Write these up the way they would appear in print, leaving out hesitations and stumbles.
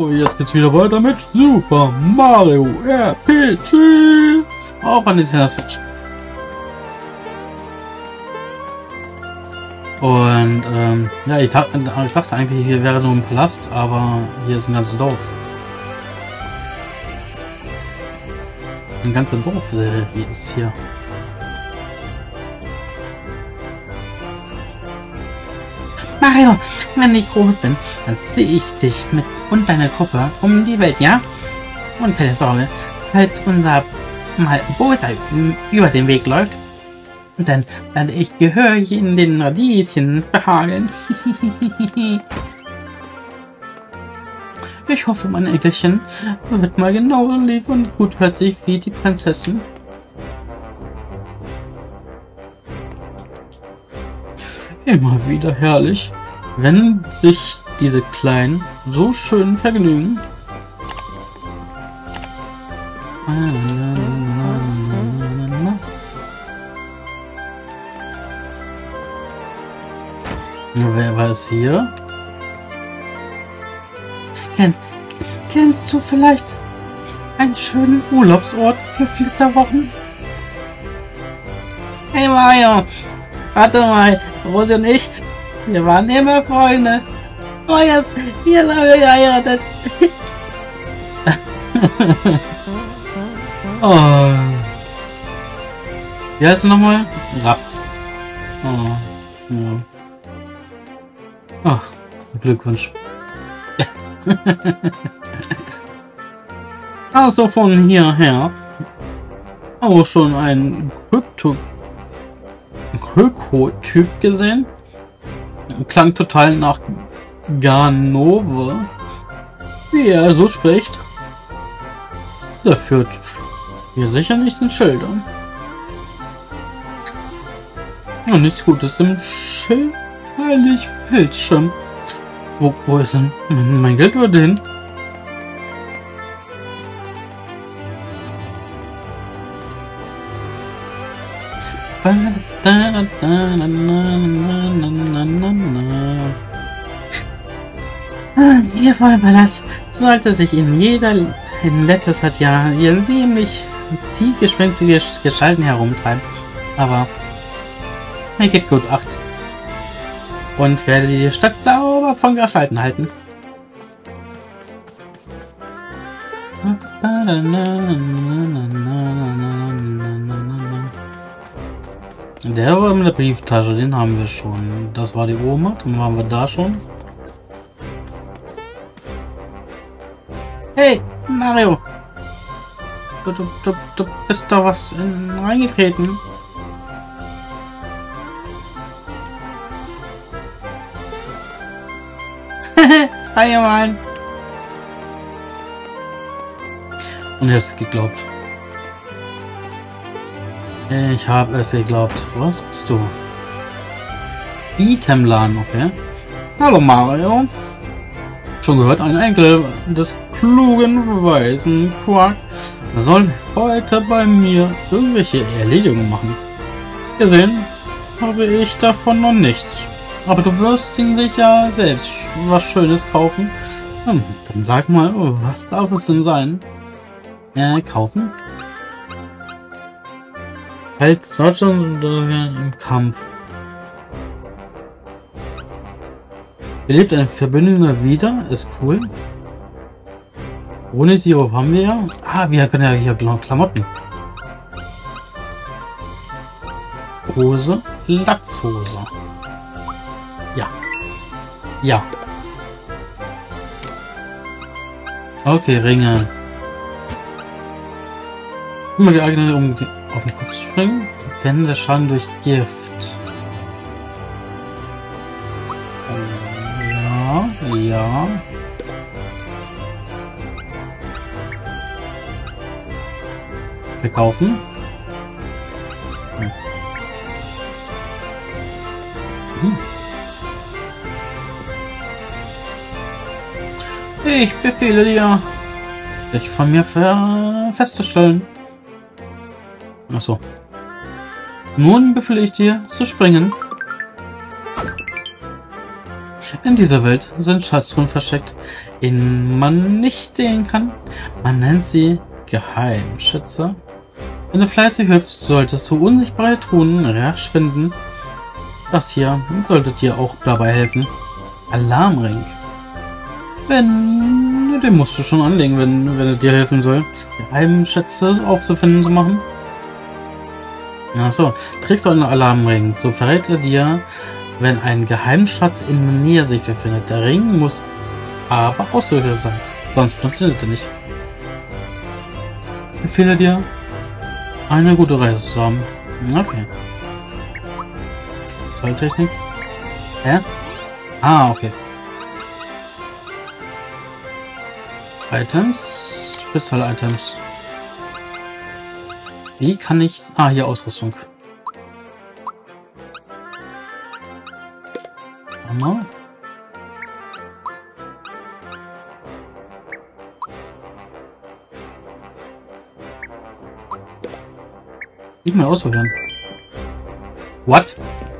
So, jetzt geht's wieder weiter mit Super Mario RPG. Auch an Nintendo Switch. Und ja, ich dachte eigentlich, hier wäre nur ein Palast, aber hier ist ein ganzes Dorf. Ein ganzes Dorf hier ist hier. Mario, wenn ich groß bin, dann ziehe ich dich mit und deine Gruppe um die Welt, ja? Und keine Sorge, falls unser Boot über den Weg läuft, dann werde ich gehörig in den Radieschen behageln. Ich hoffe, mein Enkelchen wird mal genauso lieb und gutherzig wie die Prinzessin. Immer wieder herrlich, wenn sich diese Kleinen so schön vergnügen. Wer war es hier? Kennst du vielleicht einen schönen Urlaubsort für Flitterwochen? Hey Mario, warte mal, Rosi und ich, wir waren immer Freunde. Oh, jetzt haben wir geheiratet. Oh. Wie heißt du nochmal? Raps. Oh, ja. Oh, Glückwunsch. Ja. Also von hierher auch schon ein Krypto-Typ gesehen. Klang total nach Ganove, wie er so spricht. Der führt hier sicher nichts in Schilder. Und nichts Gutes im Schild. Heilig Pilzschirm. Wo ist denn mein Geld über den? Hier vor dem Palast sollte sich in letzter Zeit ja hier ziemlich tiefgespenstige Gestalten herumtreiben. Aber er gibt gut Acht. Und werde die Stadt sauber von Gestalten halten. Der war in der Brieftasche, den haben wir schon. Das war die Oma, dann waren wir da schon. Hey, Mario! Du bist da was reingetreten. Hi, Mann! Und jetzt geglaubt. Ich habe es geglaubt. Was bist du? Itemladen, okay. Hallo Mario. Schon gehört, ein Enkel des klugen, weisen Quark soll heute bei mir irgendwelche Erledigungen machen. Gesehen habe ich davon noch nichts. Aber du wirst ihn sicher selbst was Schönes kaufen. Dann sag mal, was darf es denn sein? Kaufen? Hält Deutschland im Kampf. Belebt ein Verbündeter wieder? Ist cool. Ohne Sirup haben wir ja. Ah, wir können ja hier Klamotten. Hose, Latzhose. Ja. Ja. Okay, Ringe. Immer geeignet, um auf den Kopf zu springen. Wenn der Schaden durch Gift. Ja, ja. Verkaufen. Ich befehle dir, dich von mir festzustellen. Achso. Nun befehle ich dir zu springen. In dieser Welt sind Schatztruhen versteckt, den man nicht sehen kann. Man nennt sie Geheimschätze. Wenn du fleißig hüpfst, solltest du unsichtbare Truhen rasch finden. Das hier sollte dir auch dabei helfen. Alarmring. Den musst du schon anlegen, wenn er dir helfen soll. Geheimschätze aufzufinden zu machen. Achso, trägst du einen Alarmring, so verrät er dir, wenn ein Geheimschatz in der Nähe sich befindet. Der Ring muss aber ausgerüstet sein, sonst funktioniert er nicht. Ich empfehle dir, eine gute Reise zu haben. Okay. Zolltechnik? Ja? Ah, okay. Items, Spezial-Items. Wie kann ich... Ah, hier Ausrüstung. Hammer. Nicht mal ausprobieren. What?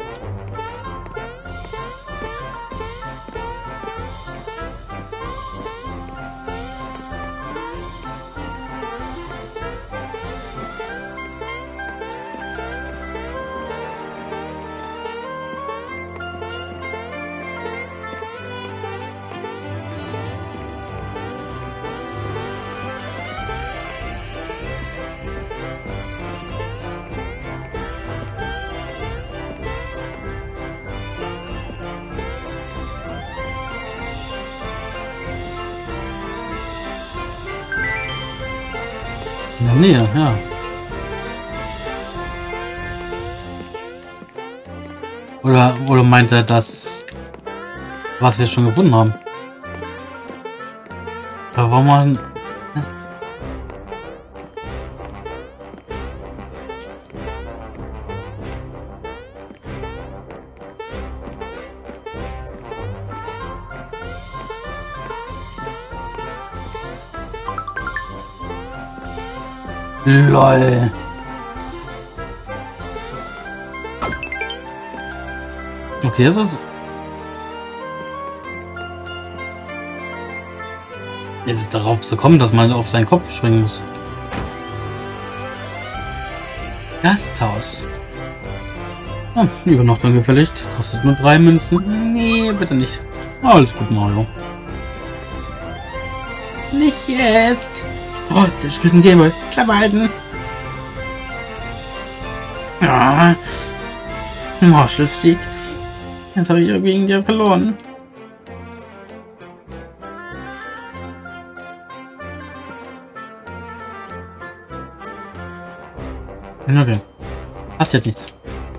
In der Nähe, ja. Oder meint er das, was wir schon gefunden haben? Aber warum man... LOL. Okay, ist es... Ja, darauf zu kommen, dass man auf seinen Kopf springen muss. Gasthaus. Oh, Übernachtung gefälligt. Kostet nur 3 Münzen. Nee, bitte nicht. Alles gut, Mario. Nicht jetzt. Oh, der spielt ein Gameboy. Klappe halten. Ja. Marshallstick. Jetzt habe ich irgendwie dir verloren. Okay. Hast jetzt nichts.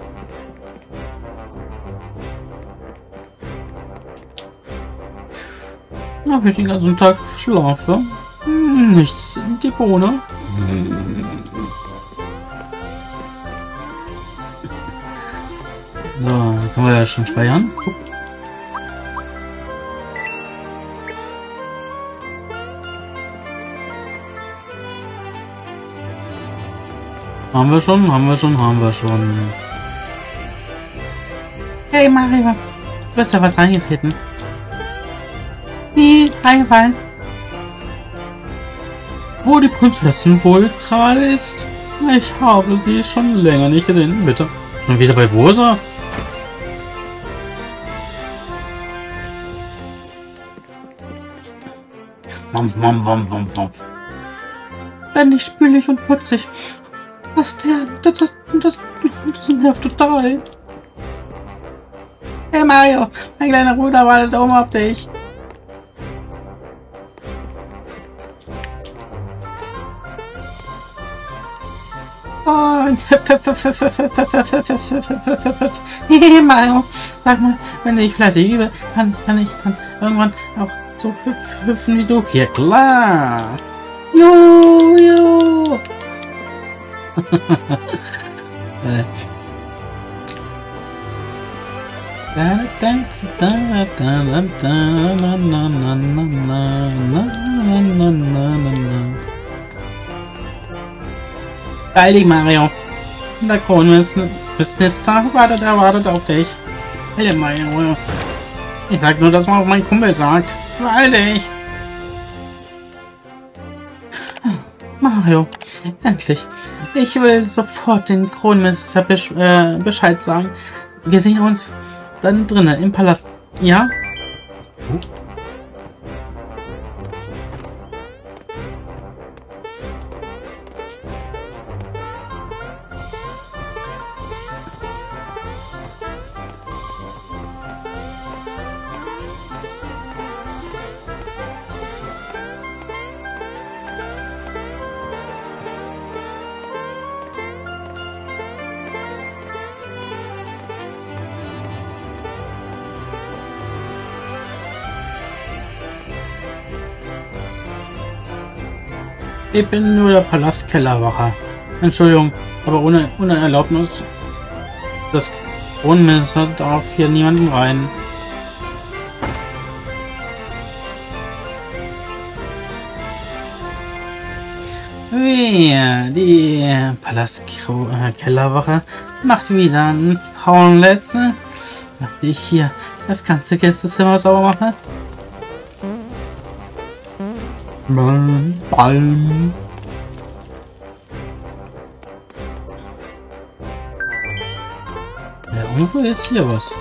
Na, wenn ich den ganzen Tag schlafe. Nichts in die Bohne. So, können wir ja schon speichern. Haben wir schon. Hey Mario, du bist da was reingetreten? Nee, reingefallen. Wo die Prinzessin wohl gerade ist? Ich habe sie schon länger nicht gesehen. Bitte. Schon wieder bei Bosa? Mampf. Ständig spülig und putzig. Das nervt total. Hey Mario, mein kleiner Bruder wartet oben auf dich. Und hey Mario, sag mal, wenn ich fleißig übe, kann ich dann irgendwann auch so hüpfen wie du. Ja klar. Juhu. Geil, Mario. Der Kronminister wartet auf dich. Hey Mario. Ich sag nur, dass man mein Kumpel sagt. Weil ich. Mario, endlich. Ich will sofort den Kronmeister Bescheid sagen. Wir sehen uns dann drinnen im Palast. Ja? Ich bin nur der Palastkellerwache. Entschuldigung, aber ohne Erlaubnis des Kronmeisters darf hier niemanden rein. Die Palastkellerwache macht wieder einen faulen Letzten, während ich hier das ganze Gästezimmer sauber mache. Ball. Ja, irgendwo ist hier was.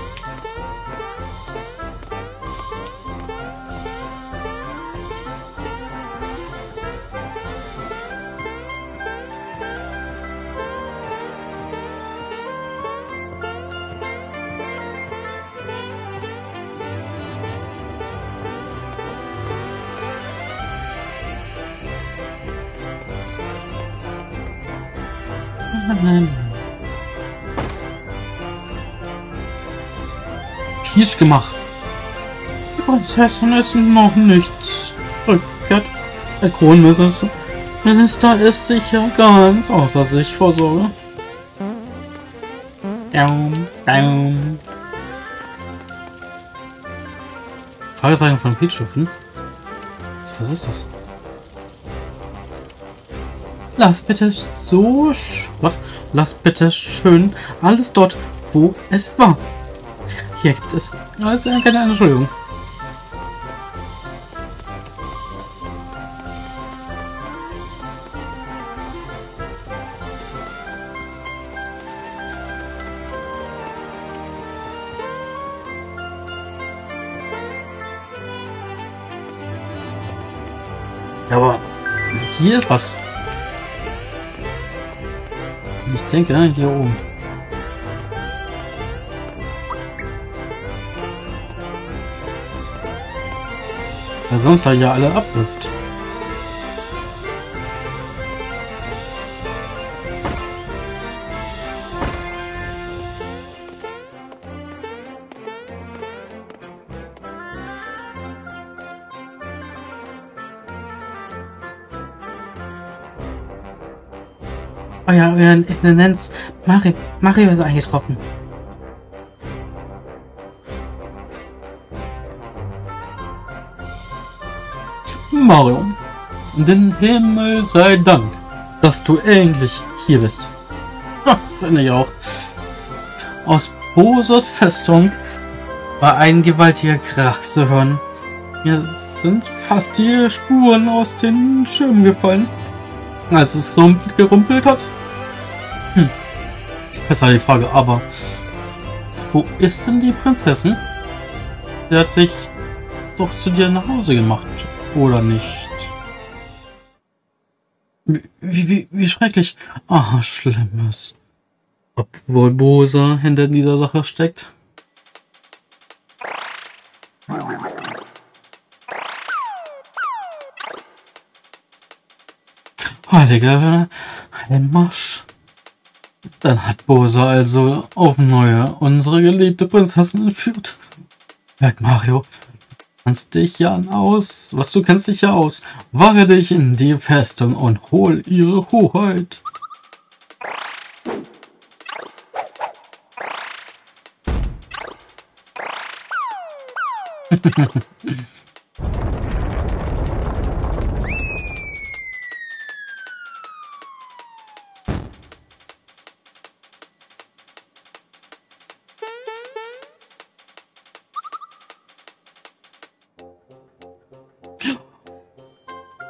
Peach gemacht. Die Prinzessin ist noch nicht zurückgekehrt. Der Kronminister ist sicher ganz außer sich vor Sorge. Fragezeichen von Peach rufen. Was ist das? Lass bitte Lass bitte schön alles dort, wo es war. Hier gibt es also keine Entschuldigung. Aber hier ist was. Ich denke, hier oben. Weil sonst halt ja alle abwirft. Euer Eminenz, Mario ist eingetroffen. Mario, den Himmel sei Dank, dass du endlich hier bist. Finde ich auch. Aus Bowsers Festung war ein gewaltiger Krach zu hören. Mir sind fast die Spuren aus den Schirmen gefallen, als es gerumpelt hat. Das war die Frage, aber wo ist denn die Prinzessin? Sie hat sich doch zu dir nach Hause gemacht, oder nicht? Wie schrecklich. Ah, Schlimmes. Obwohl Bowser hinter dieser Sache steckt. Heiliger Marsch. Dann hat Bowser also auf neue unsere geliebte Prinzessin entführt. Merk Mario, kennst dich ja aus. Du kennst dich ja aus. Wage dich in die Festung und hol ihre Hoheit.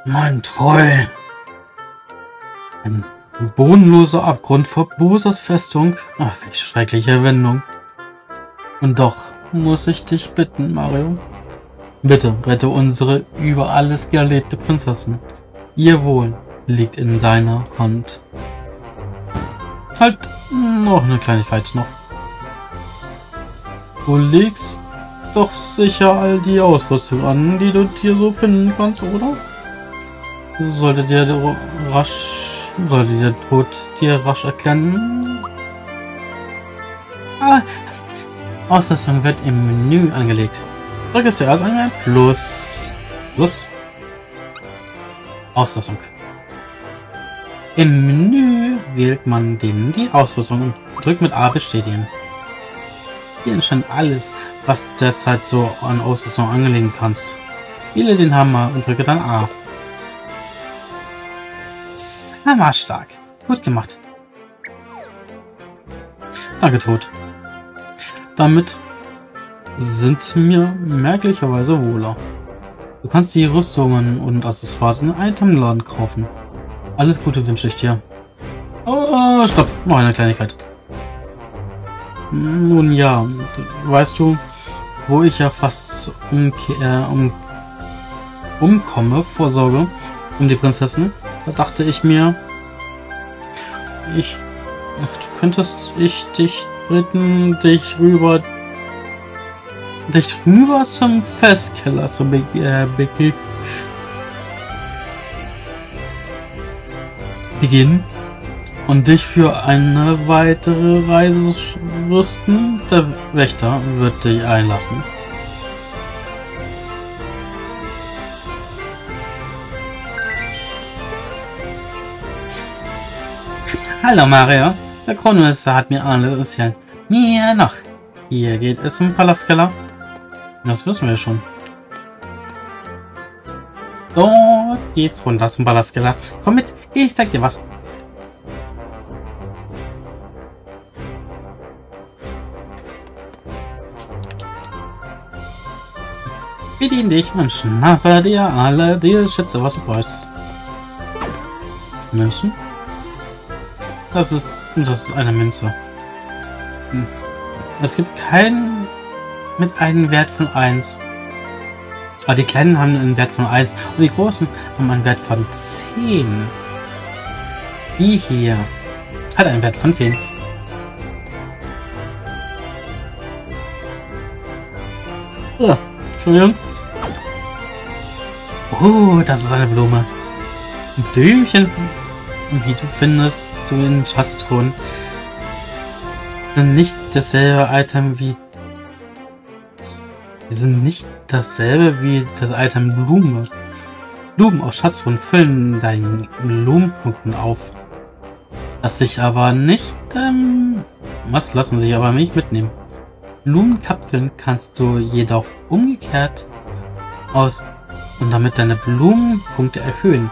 Mein Treu. Ein bodenloser Abgrund vor Bosas Festung. Ach, welche schreckliche Wendung. Und doch muss ich dich bitten, Mario. Bitte rette unsere über alles geliebte Prinzessin. Ihr Wohl liegt in deiner Hand. Halt noch eine Kleinigkeit noch. Du legst doch sicher all die Ausrüstung an, die du hier so finden kannst, oder? Sollte der Tod dir rasch erklären? Ausrüstung wird im Menü angelegt. Drücke zuerst einmal Plus. Ausrüstung. Im Menü wählt man die Ausrüstung und drückt mit A bestätigen. Hier entsteht alles, was derzeit so an Ausrüstung anlegen kannst. Wähle den Hammer und drücke dann A. Hammerstark. Gut gemacht. Danke, Tod. Damit sind mir merklicherweise wohler. Du kannst die Rüstungen und Accessoires in Itemladen kaufen. Alles Gute wünsche ich dir. Oh, stopp. Noch eine Kleinigkeit. Nun ja, weißt du, wo ich ja fast umkomme vor Sorge um die Prinzessin? Da dachte ich mir, du könntest dich bitten, dich rüber zum Festkeller zu beginnen und dich für eine weitere Reise rüsten. Der Wächter wird dich einlassen. Hallo Mario, der Kronminister hat mir alles erzählt. Mir noch. Hier geht es im Palastkeller. Das wissen wir schon. Dort geht's runter zum Palastkeller. Komm mit, ich zeig dir was. Bedien dich und schnappe dir alle die Schätze, was du brauchst. Münzen? Das ist eine Münze. Es gibt keinen mit einem Wert von 1. Aber die kleinen haben einen Wert von 1 und die großen haben einen Wert von 10. Die hier hat einen Wert von 10. Oh, Entschuldigung. Oh, das ist eine Blume. Ein Blümchen. Wie du findest, du in Chastron. Sind nicht dasselbe Item wie. Die sind nicht dasselbe wie das Item Blume. Blumen aus Schatztruhen füllen deinen Blumenpunkten auf. Lassen sich aber nicht mitnehmen. Blumenkapseln kannst du jedoch umgekehrt aus und damit deine Blumenpunkte erhöhen.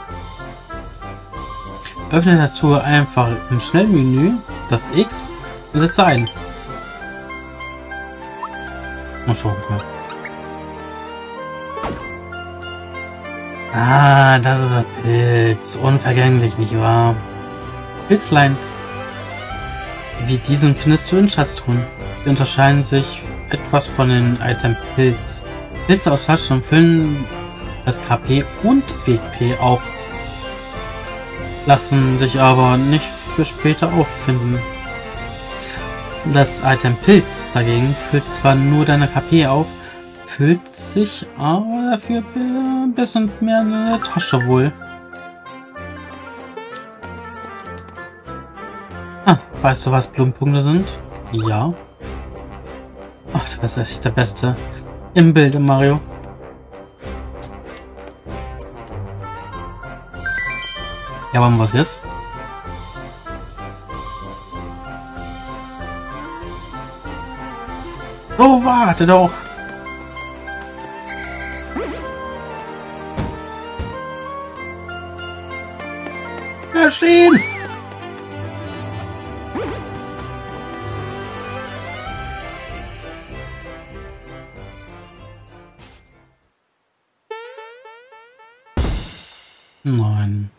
Öffne das Tool einfach im Schnellmenü das X und setze ein. Mal schauen. Ah, das ist das Pilz. Unvergänglich, nicht wahr? Pilzlein wie diesen findest du in Schatztruhen. Die unterscheiden sich etwas von den Item Pilz. Pilze aus Schatztruhen füllen das KP und BP auf, lassen sich aber nicht für später auffinden. Das Item Pilz dagegen füllt zwar nur deine KP auf, füllt sich aber dafür ein bisschen mehr in der Tasche wohl. Ah, weißt du, was Blumenpunkte sind? Ja. Ach, du bist echt der Beste im Bilde, Mario. Ja, aber was ist? Oh, warte doch! Ja, stehen! Nein.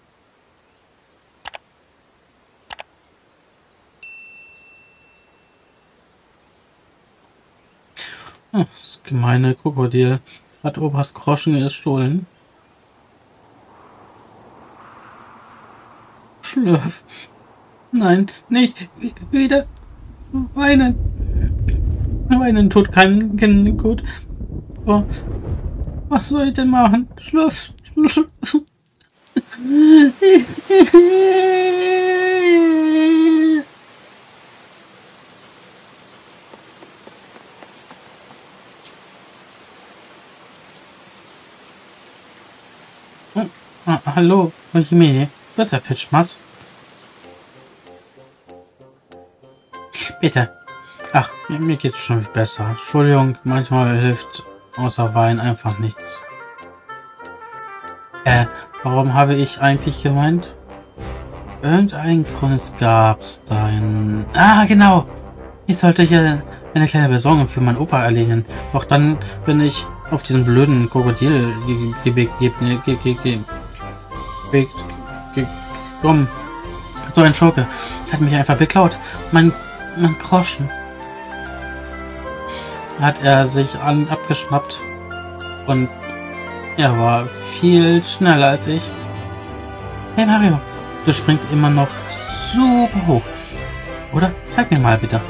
Das gemeine Krokodil hat Opas Groschen gestohlen. Schlürf. Nein, nicht wieder weinen. Weinen tut keinem Kind gut. Oh, was soll ich denn machen? Schlürf. Schlürf. Hallo, Jimmy. Das ist der Pitschmaß. Bitte. Ach, mir geht's schon besser. Entschuldigung, manchmal hilft außer Wein einfach nichts. Warum habe ich eigentlich gemeint? Irgendein Grund gab's da in... Ah, genau! Ich sollte hier eine kleine Besorgung für meinen Opa erledigen. Doch dann bin ich auf diesen blöden Krokodil gekommen. So ein Schurke hat mich einfach beklaut. Mein Groschen. Hat er sich abgeschnappt. Und er war viel schneller als ich. Hey Mario, du springst immer noch super hoch. Oder? Zeig mir mal bitte.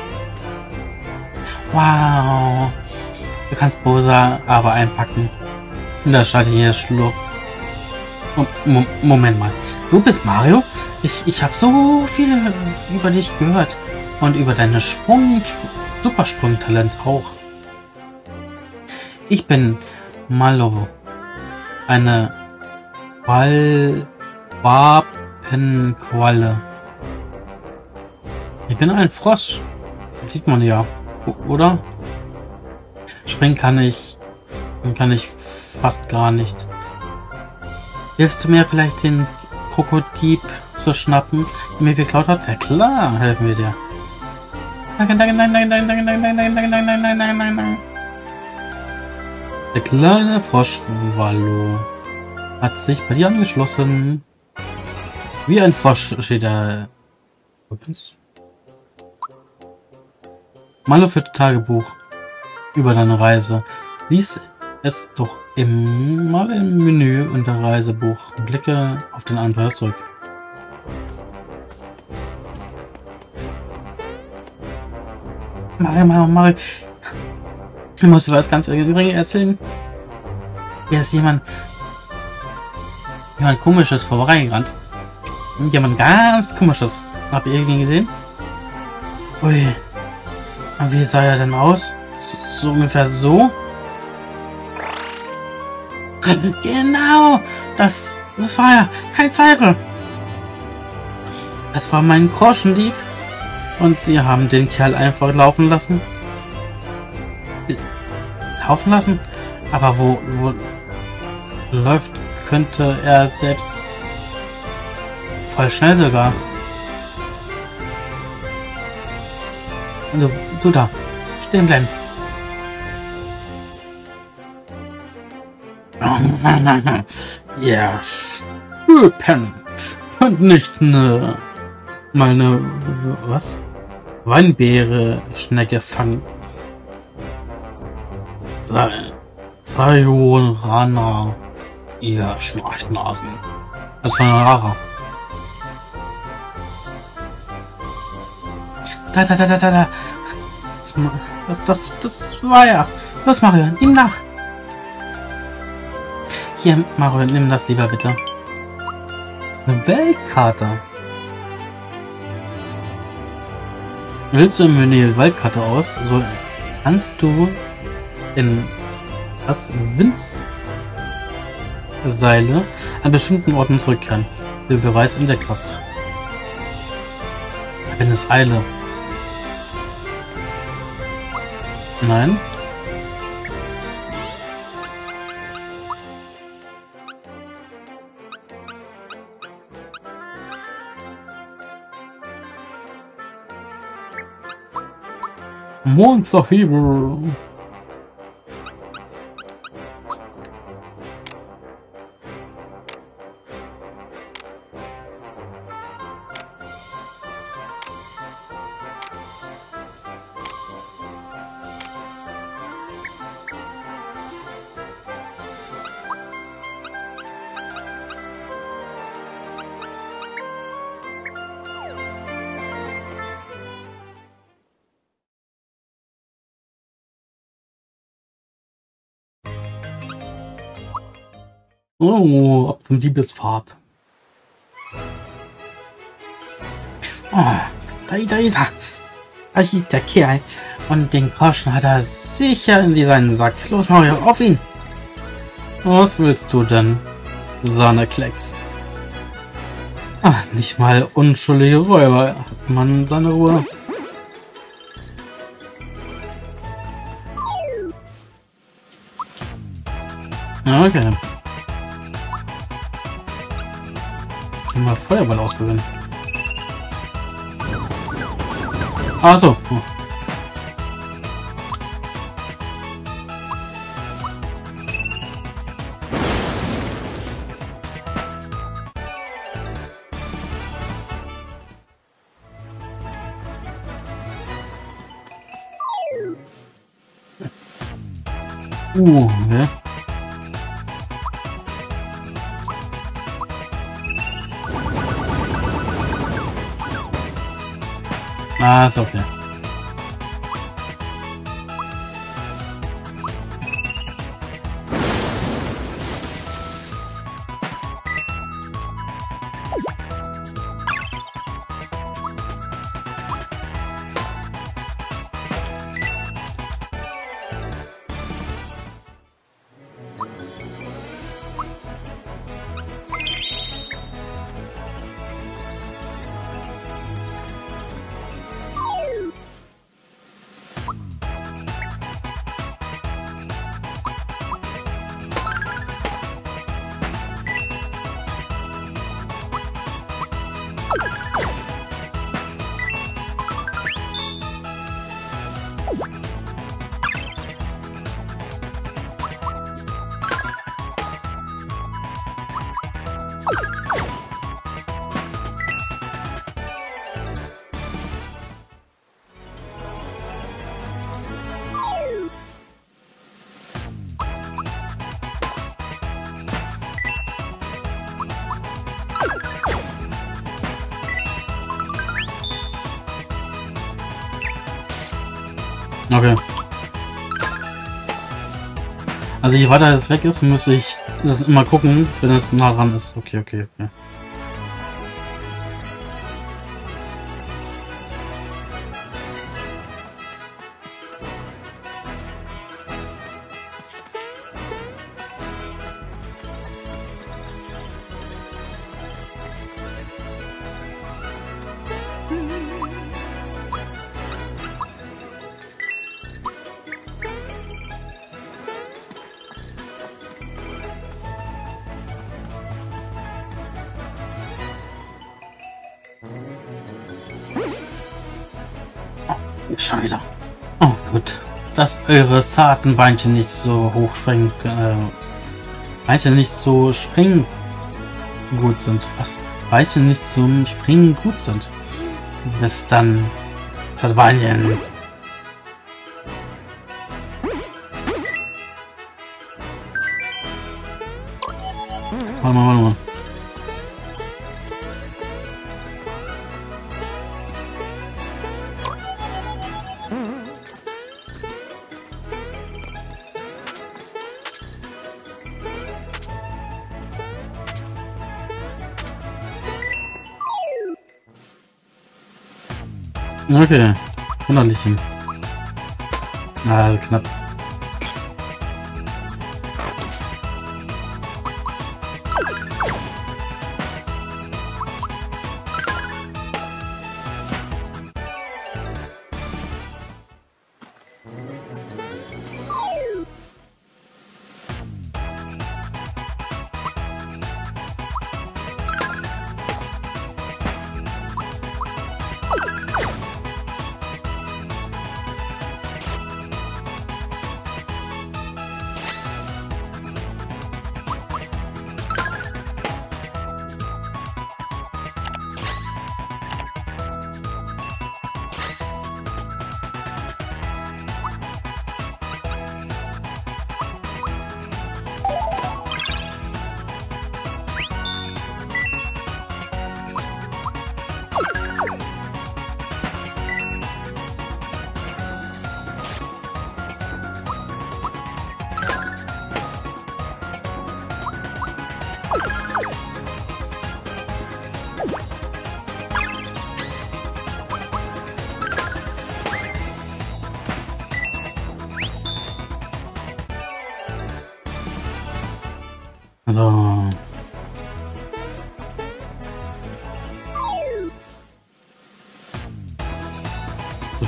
Wow. Du kannst Bosa aber einpacken. Und da schalte hier Schlurf. Moment mal. Du bist Mario? Ich habe so viel über dich gehört. Und über deine Supersprungtalent auch. Ich bin Mallow. Eine Wapenqualle. Ich bin ein Frosch. Sieht man ja, oder? Springen kann ich fast gar nicht. Hilfst du mir vielleicht den Krokodil zu schnappen, der mir geklaut hat? Ja klar, helfen wir dir. Danke, danke, nein, nein, nein, nein, nein, nein, nein, nein, nein, nein, nein, nein, nein. Der kleine Froschwallo hat sich bei dir angeschlossen. Wie ein Frosch steht er. Mallow führt Tagebuch über deine Reise. Lies es doch immer im Menü unter Reisebuch und blicke auf den Abenteuer zurück. Mario. Ich muss dir was ganz Geringes erzählen. Hier ist jemand Komisches vorbeigerannt. Jemand ganz Komisches. Habt ihr ihn gesehen? Ui. Und wie sah er denn aus? So ungefähr so? Genau! Das war er. Kein Zweifel. Das war mein Groschendieb. Und sie haben den Kerl einfach laufen lassen. Aber wo läuft, könnte er selbst voll schnell sogar. Du da, stehen bleiben. Ja, Schöpen. Und nicht mal eine was? Weinbeere-Schnecke fangen. Sayonara, ihr Schnarchnasen. Das ist eine Rara. Da. Das war ja. Los, Mario, ihm nach. Hier, Mario, nimm das lieber bitte. Eine Weltkarte. Willst du im Menü Weltkarte aus, so kannst du in das Winzseile an bestimmten Orten zurückkehren, wie du Beweis entdeckt hast. Wenn es Eile. Nein. Monsterfieber. Oh, ab zum Diebesfahrt. Oh, da ist er. Das ist der Kerl. Und den Groschen hat er sicher in seinen Sack. Los, Mario, auf ihn. Was willst du denn? Sahneklecks. Ach, nicht mal unschuldige Räuber hat man seine Ruhe. Okay. Mal Feuerball ausgewinnen. Ach so. Oh. Okay. Ah, ist okay. Okay. Also je weiter es weg ist, muss ich das immer gucken, wenn es nah dran ist. Okay, okay, okay. Schon wieder. Oh gut. Dass eure zarten Beinchen nicht so hoch springen, Beinchen nicht so springen gut sind. Was? Beinchen nicht zum Springen gut sind. Bis dann. Zarte Beinchen. Warte mal. Okay, Wunderlichen. Ah, knapp.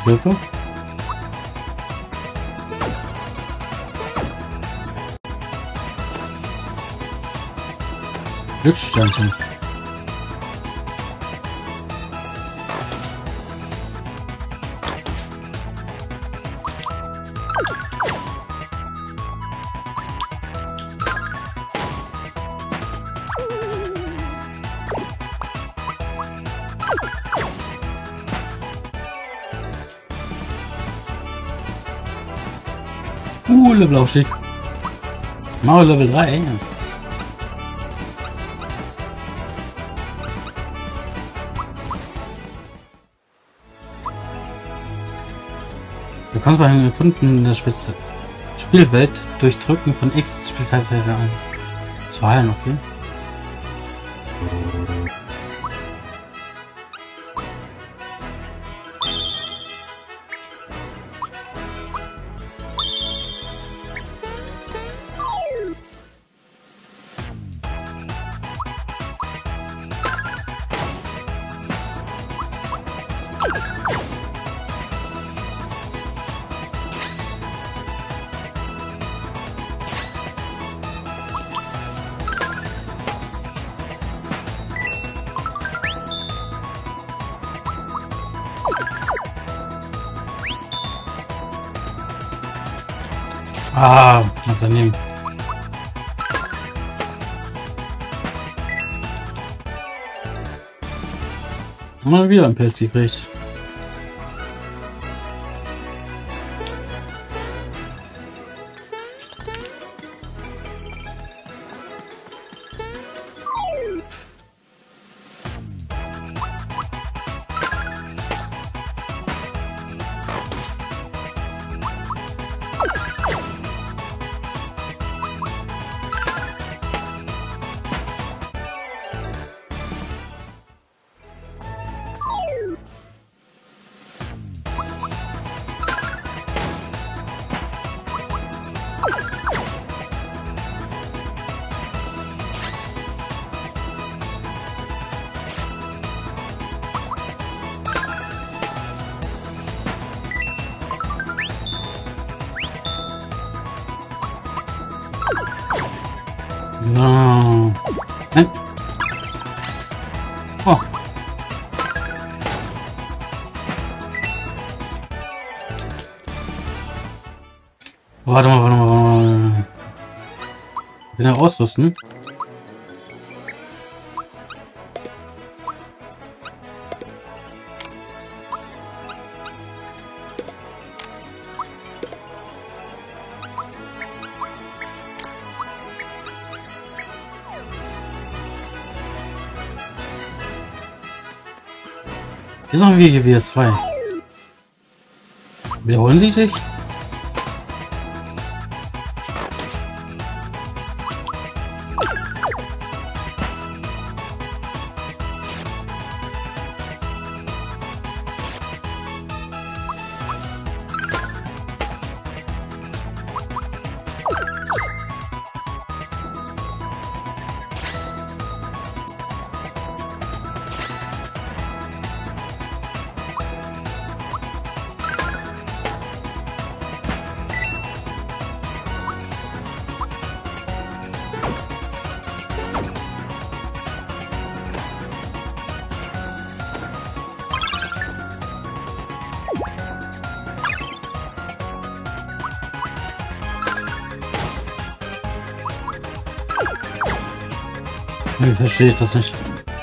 Hilfe. Glückssternchen. Level Aufstieg. Mario Level 3. Du kannst bei einem Kunden der Spielwelt durch Drücken von X Spielzeit zu heilen, okay? Ah, daneben. Mal wieder ein Pelz gekriegt. So. Nein. Oh. Warte mal. Wieder ausrüsten. Hier sind wir wieder zwei. Wiederholen sie sich? Ich verstehe das nicht.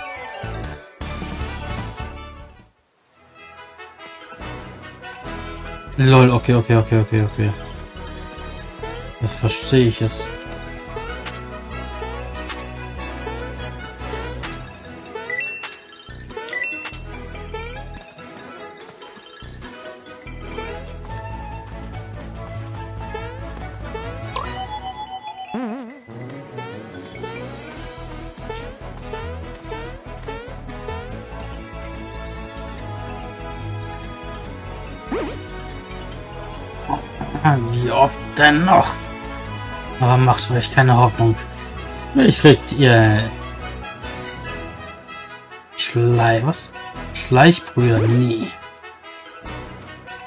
Lol, okay. Das verstehe ich jetzt. Wie oft denn noch? Aber macht euch keine Hoffnung. Ich kriegt ihr Schleichbrüder nie.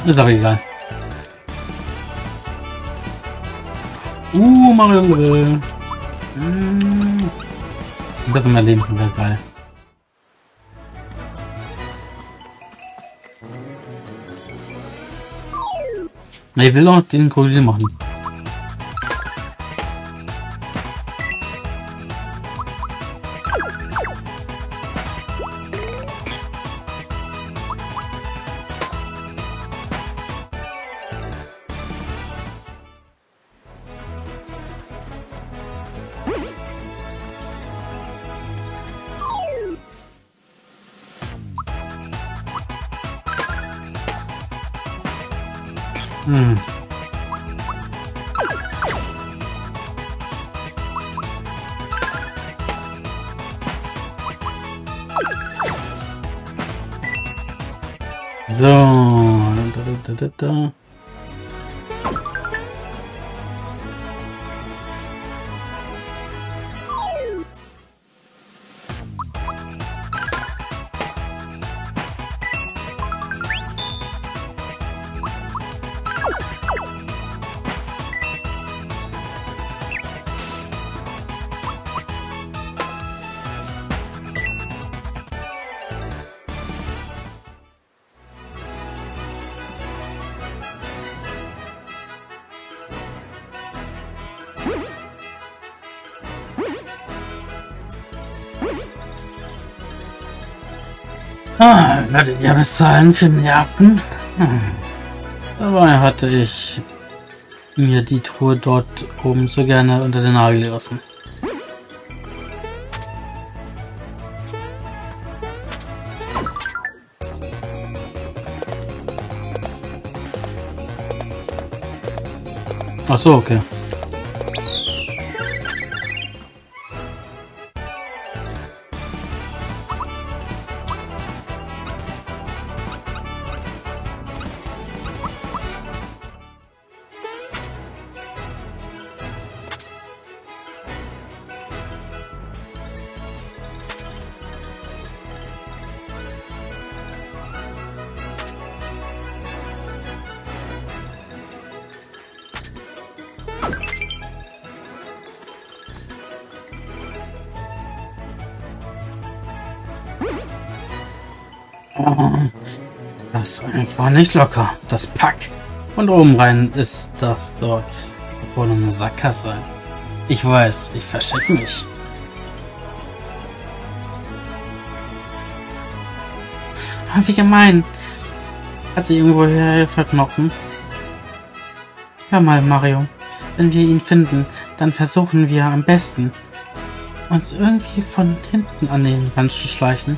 Ist auch egal. Mario Grill. Das ist mein Leben wäre geil. Ich will auch den Krokodil machen. So. Da. Werdet ihr bezahlen für Nerven? Dabei hatte ich mir die Truhe dort oben so gerne unter den Nagel gerissen. Ach so, okay. Das ist einfach nicht locker. Das Pack. Und oben rein ist das dort wohl eine Sackgasse. Ich weiß, ich verstecke mich. Wie gemein. Hat sie irgendwo hier verknochen? Hör mal, Mario. Wenn wir ihn finden, dann versuchen wir am besten, uns irgendwie von hinten an den Rand zu schleichen.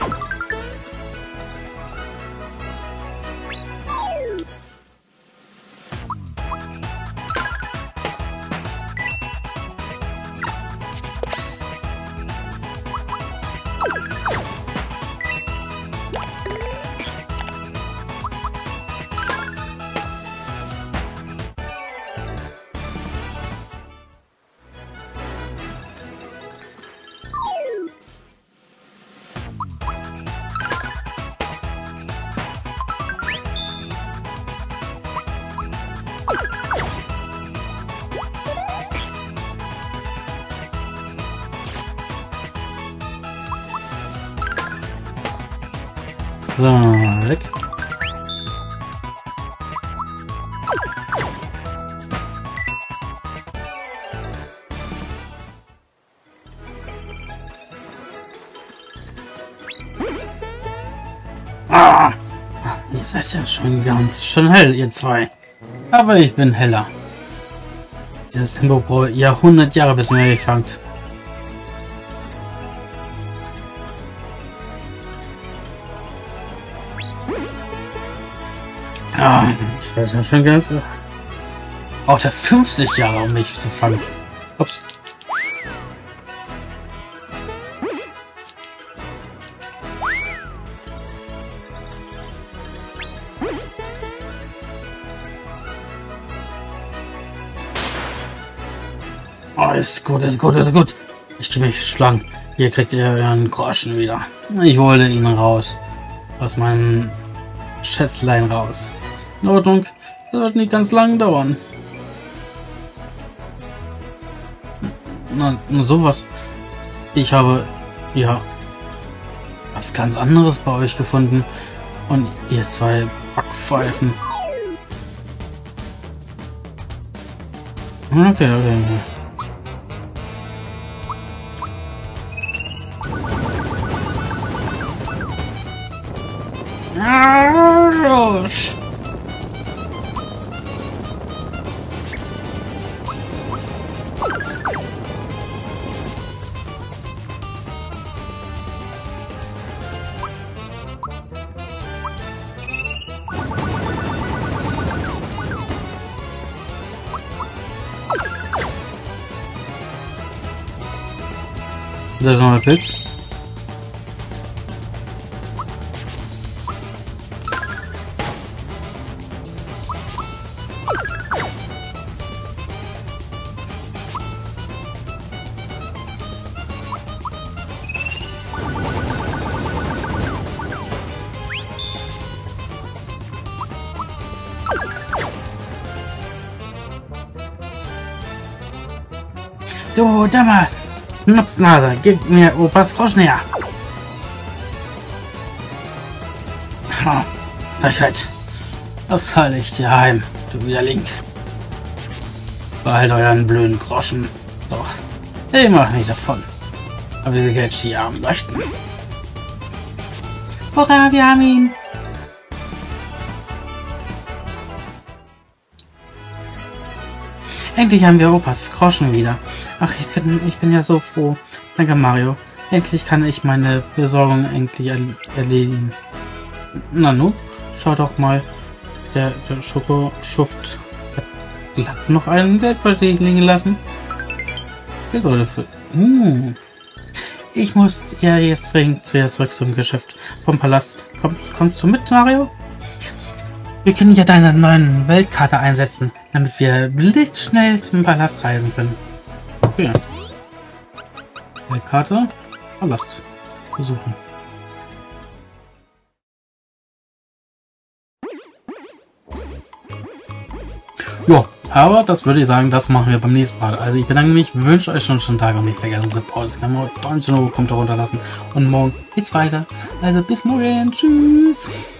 So, weg. Ah! Ihr seid ja schon ganz schön hell, ihr zwei. Aber ich bin heller. Dieses Tempo braucht ja 100 Jahre, bis man mich fangt. Ah, ich weiß ja schon ganz. Braucht er 50 Jahre, um mich zu fangen. Ups. Oh, ist gut, ist gut, ist gut. Ich gebe mich schlagen. Hier kriegt ihr euren Groschen wieder. Ich hole ihn raus. Aus meinem Schätzlein raus. In Ordnung. Das wird nicht ganz lang dauern. Na, sowas. Ich habe, ja, was ganz anderes bei euch gefunden. Und ihr zwei Backpfeifen. Okay. Los. Der neue Pilz. Du Dämmer! Schnupfnase, gib mir Opas Groschen her! Ha, Frechheit! Das halte ich dir heim, du Widerling! Behalt euren blöden Groschen! Doch, ich mach nicht davon! Aber diese Geld die Armen leuchten! Hurra, wir haben ihn! Endlich haben wir Opas Groschen wieder. Ach, ich bin ja so froh. Danke, Mario. Endlich kann ich meine Besorgung endlich erledigen. Nanu, schau doch mal. Der Schokoschuft hat glatt noch einen Geldbeutel liegen lassen. Geldbeutel für... Ich muss ja jetzt dringend zurück zum Geschäft vom Palast. Kommst du mit, Mario? Wir können ja deine neuen Weltkarte einsetzen, damit wir blitzschnell zum Palast reisen können. Okay. Weltkarte, Palast besuchen. Ja, aber das würde ich sagen, das machen wir beim nächsten Mal. Also ich bedanke mich, wünsche euch schon einen schönen Tag und nicht vergessen, Support, Däumchen hoch, kommt da runterlassen und morgen geht's weiter. Also bis morgen, tschüss!